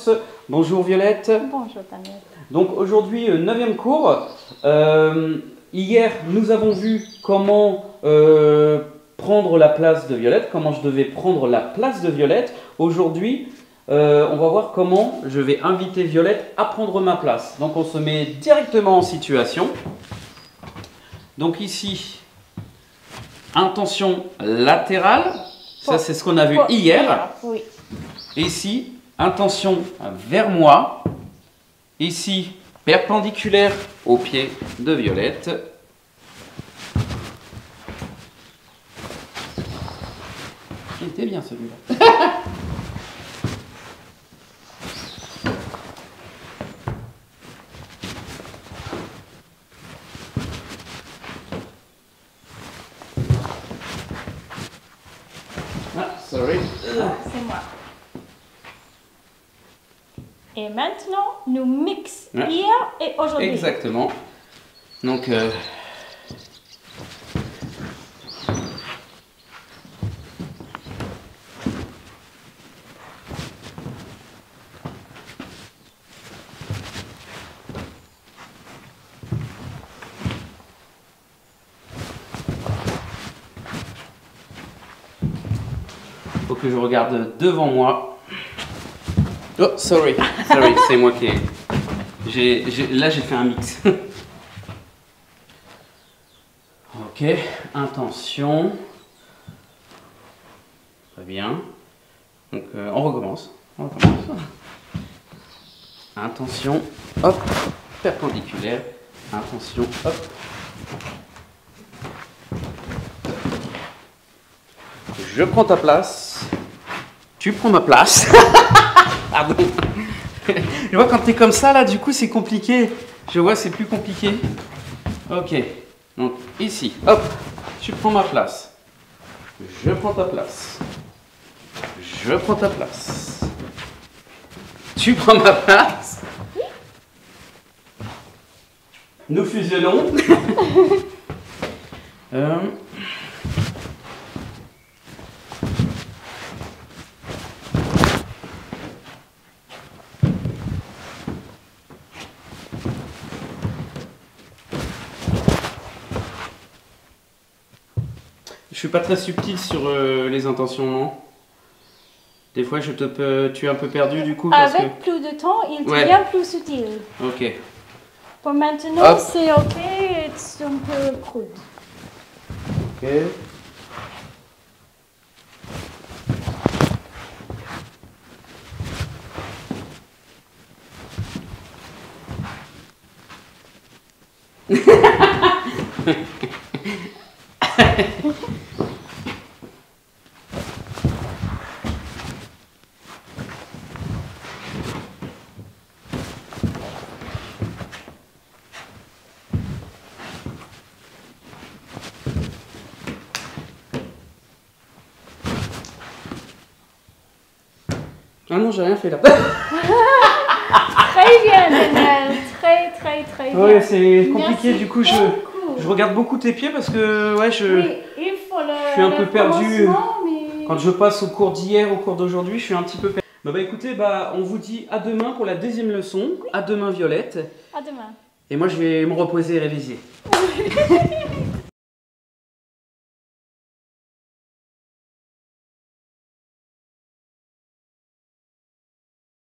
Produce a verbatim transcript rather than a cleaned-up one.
tous. Bonjour Violette. Bonjour Daniel. Donc aujourd'hui, neuvième cours. Euh, hier, nous avons vu comment euh, prendre la place de Violette, comment je devais prendre la place de Violette. Aujourd'hui, euh, on va voir comment je vais inviter Violette à prendre ma place. Donc on se met directement en situation. Donc ici, intention latérale. Ça, c'est ce qu'on a vu Pour, hier. Oui. Ici, intention vers moi. Ici, perpendiculaire au pied de Violette. Il était bien celui-là. Ah, sorry. C'est moi. Et maintenant, nous mixons Ouais. hier et aujourd'hui. Exactement. Donc, euh, faut que je regarde devant moi. Oh, sorry, sorry, c'est moi qui ai... j'ai- j'ai- Là, j'ai fait un mix. Ok, intention. Très bien. Donc, euh, on recommence. On recommence. Intention, hop, perpendiculaire. Intention, hop. Je prends ta place. Tu prends ma place. Pardon. Je vois quand t'es comme ça là, du coup c'est compliqué. Je vois c'est plus compliqué. Ok. Donc ici, hop, tu prends ma place. Je prends ta place. Je prends ta place. Tu prends ma place. Nous fusionnons. euh... Je suis pas très subtil sur euh, les intentions, non? Des fois, je te peux, tu es un peu perdu du coup parce Avec plus de temps, il Ouais. devient plus subtil. que... Ok. Pour maintenant, Hop. c'est ok, c'est un peu crude. Ok. Ah non, j'ai rien fait là. Très bien, Daniel. Très, très, très bien. Ouais, c'est compliqué. Merci Du coup, je, beaucoup. je regarde beaucoup tes pieds parce que ouais, je, Oui, il faut le. je suis un peu le perdu. commencement, mais- Quand je passe au cours d'hier, au cours d'aujourd'hui, je suis un petit peu perdu. Bah, bah écoutez, bah, on vous dit à demain pour la deuxième leçon. À demain, Violette. À demain. Et moi, je vais me reposer et réviser.